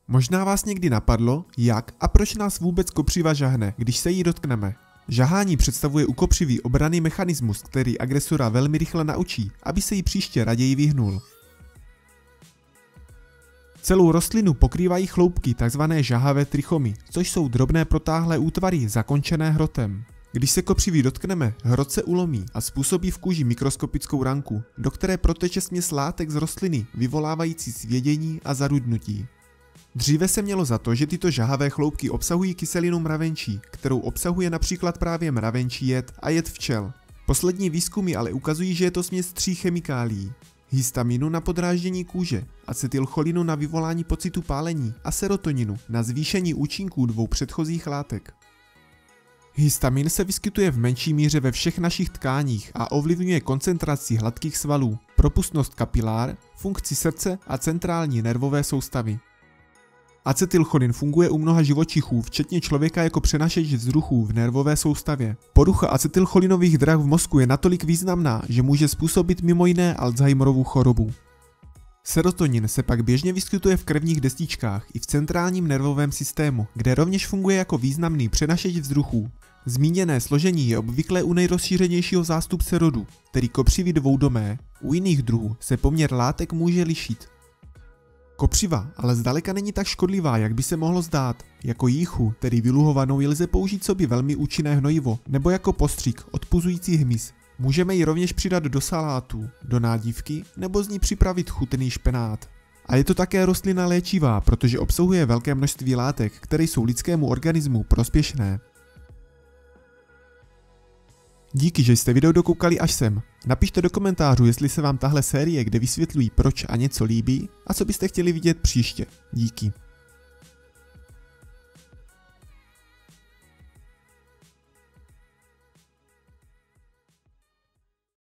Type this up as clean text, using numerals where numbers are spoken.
Možná vás někdy napadlo, jak a proč nás vůbec kopřiva žahne, když se jí dotkneme. Žahání představuje u kopřivy obranný mechanismus, který agresora velmi rychle naučí, aby se jí příště raději vyhnul. Celou rostlinu pokrývají chloupky tzv. Žahavé trichomy, což jsou drobné protáhlé útvary zakončené hrotem. Když se kopřivy dotkneme, hrot se ulomí a způsobí v kůži mikroskopickou ranku, do které proteče směs látek z rostliny, vyvolávající svědění a zarudnutí. Dříve se mělo za to, že tyto žahavé chloupky obsahují kyselinu mravenčí, kterou obsahuje například právě mravenčí jed a jed včel. Poslední výzkumy ale ukazují, že je to směs 3 chemikálií. Histaminu na podráždění kůže, acetylcholinu na vyvolání pocitu pálení a serotoninu na zvýšení účinků 2 předchozích látek. Histamin se vyskytuje v menší míře ve všech našich tkáních a ovlivňuje koncentraci hladkých svalů, propustnost kapilár, funkci srdce a centrální nervové soustavy. Acetylcholin funguje u mnoha živočichů, včetně člověka, jako přenašeč vzruchů v nervové soustavě. Porucha acetylcholinových drah v mozku je natolik významná, že může způsobit mimo jiné Alzheimerovu chorobu. Serotonin se pak běžně vyskytuje v krevních destičkách i v centrálním nervovém systému, kde rovněž funguje jako významný přenašeč vzruchů. Zmíněné složení je obvyklé u nejrozšířenějšího zástupce rodu, tedy kopřivy dvoudomé. U jiných druhů se poměr látek může lišit. Kopřiva ale zdaleka není tak škodlivá, jak by se mohlo zdát. Jako jíchu, tedy vyluhovanou, ji lze použít sobě velmi účinné hnojivo, nebo jako postřik, odpuzující hmyz. Můžeme ji rovněž přidat do salátů, do nádívky, nebo z ní připravit chutný špenát. A je to také rostlina léčivá, protože obsahuje velké množství látek, které jsou lidskému organismu prospěšné. Díky, že jste video dokoukali až sem. Napište do komentářů, jestli se vám tahle série, kde vysvětlují proč a něco líbí, a co byste chtěli vidět příště. Díky.